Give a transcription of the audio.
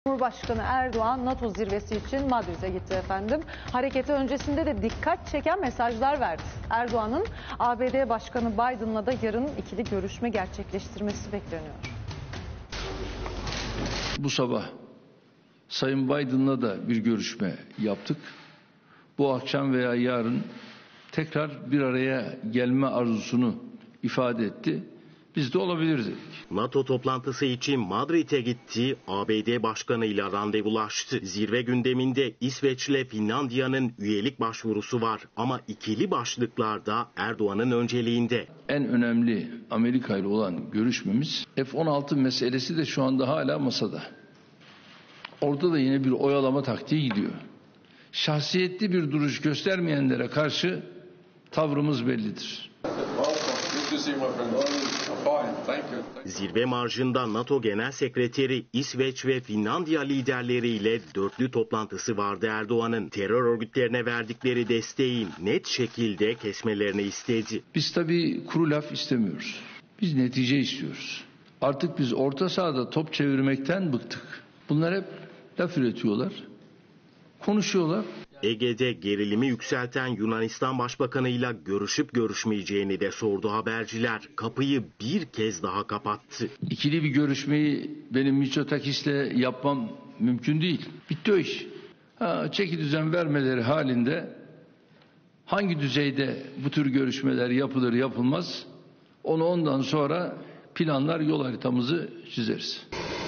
Cumhurbaşkanı Erdoğan NATO zirvesi için Madrid'e gitti efendim. Hareketi öncesinde de dikkat çeken mesajlar verdi. Erdoğan'ın ABD Başkanı Biden'la da yarın ikili görüşme gerçekleştirmesi bekleniyor. Bu sabah Sayın Biden'la da bir görüşme yaptık. Bu akşam veya yarın tekrar bir araya gelme arzusunu ifade etti. Biz de olabilir dedik. NATO toplantısı için Madrid'e gitti, ABD Başkanı'yla randevulaştı. Zirve gündeminde İsveç ile Finlandiya'nın üyelik başvurusu var ama ikili başlıklarda Erdoğan'ın önceliğinde. En önemli Amerika ile olan görüşmemiz F-16 meselesi de şu anda hala masada. Orada da yine bir oyalama taktiği gidiyor. Şahsiyetli bir duruş göstermeyenlere karşı tavrımız bellidir. Zirve marjında NATO Genel Sekreteri İsveç ve Finlandiya liderleriyle dörtlü toplantısı vardı Erdoğan'ın. Terör örgütlerine verdikleri desteği net şekilde kesmelerini istedi. Biz tabii kuru laf istemiyoruz. Biz netice istiyoruz. Artık biz orta sahada top çevirmekten bıktık. Bunlar hep laf üretiyorlar, konuşuyorlar. Ege'de gerilimi yükselten Yunanistan Başbakanı'yla görüşüp görüşmeyeceğini de sordu haberciler. Kapıyı bir kez daha kapattı. İkili bir görüşmeyi benim Mitsotakis'le yapmam mümkün değil. Bitti o iş. Çeki düzen vermeleri halinde hangi düzeyde bu tür görüşmeler yapılır yapılmaz onu ondan sonra planlar, yol haritamızı çizeriz.